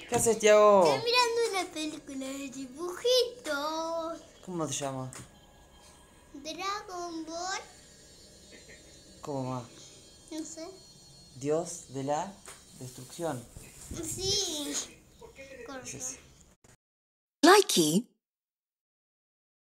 ¿Qué haces, Tiago? Estoy mirando una película de dibujitos. ¿Cómo te llamas? Dragon Ball. ¿Cómo va? No sé. Dios de la destrucción. Sí. Es ese. Correcto. Likey